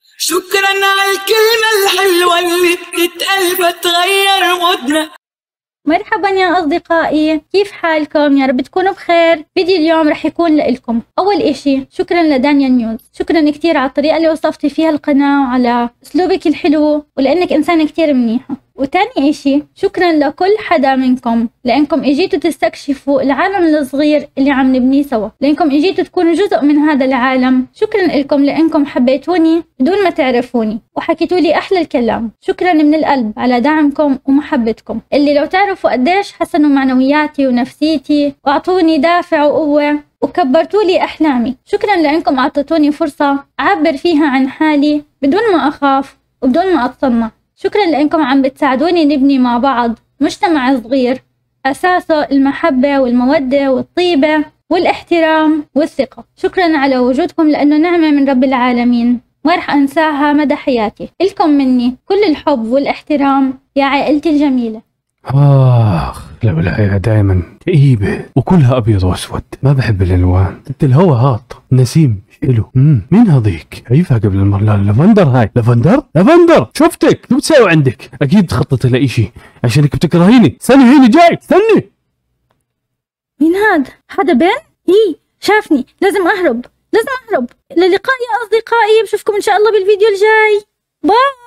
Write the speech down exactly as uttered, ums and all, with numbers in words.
شكرا على الكلمة الحلوة اللي بتتقال فتغير مودنا. مرحبا يا أصدقائي، كيف حالكم؟ يا رب تكونوا بخير. فيديو اليوم رح يكون لإلكم. أول إشي شكرا لدانيال نيوز، شكرا كتير على الطريقة اللي وصفتي فيها القناة وعلى أسلوبك الحلو ولأنك إنسانة كتير منيحة. وتاني إشي شكرا لكل حدا منكم لأنكم إجيتوا تستكشفوا العالم الصغير اللي عم نبنيه سوا، لأنكم إجيتوا تكونوا جزء من هذا العالم. شكرا لكم لأنكم حبيتوني بدون ما تعرفوني وحكيتوا لي أحلى الكلام. شكرا من القلب على دعمكم ومحبتكم اللي لو تعرفوا قديش حسنوا معنوياتي ونفسيتي وأعطوني دافع وقوة وكبرتوا لي أحلامي. شكرا لأنكم أعطيتوني فرصة أعبر فيها عن حالي بدون ما أخاف وبدون ما أتصنع. شكرا لأنكم عم بتساعدوني نبني مع بعض مجتمع صغير أساسه المحبة والمودة والطيبة والاحترام والثقة. شكرا على وجودكم لأنه نعمة من رب العالمين ما رح أنساها مدى حياتي. لكم مني كل الحب والاحترام يا عائلتي الجميلة. آخ لو الحياة دائما كئيبة وكلها أبيض وأسود، ما بحب الألوان. أنت الهوا هاط نسيم حلو. امم مين هذيك؟ شايفها قبل المرة؟ لا لافندر، هاي لافندر. لافندر شفتك شو بتسوي عندك؟ أكيد تخطط لإشي عشانك بتكرهيني. استني هيني جاي، استني. مين هاد؟ حدا بين؟ هي شافني، لازم أهرب، لازم أهرب. للقاء يا أصدقائي، بشوفكم إن شاء الله بالفيديو الجاي. باي.